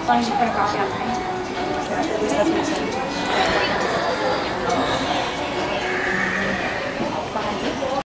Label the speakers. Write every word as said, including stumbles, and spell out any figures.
Speaker 1: As long as you put a copy on there.